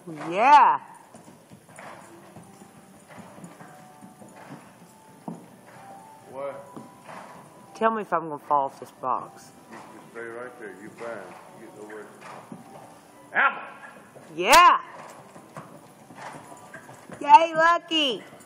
Yeah. What? Tell me if I'm going to fall off this box. You stay right there. You fine. You get nowhere. Apple! Yeah. Yay, Lucky.